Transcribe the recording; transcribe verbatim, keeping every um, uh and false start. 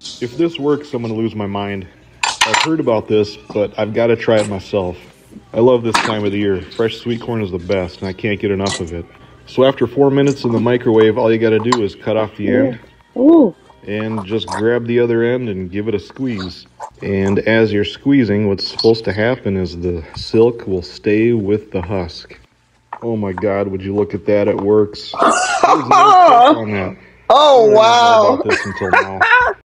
If this works, I'm going to lose my mind. I've heard about this, but I've got to try it myself. I love this time of the year. Fresh sweet corn is the best, and I can't get enough of it. So after four minutes in the microwave, all you got to do is cut off the end. Ooh. And just grab the other end and give it a squeeze. And as you're squeezing, what's supposed to happen is the silk will stay with the husk. Oh my God, would you look at that? It works. There's no trick on that. Oh, I didn't know wow. about this until now.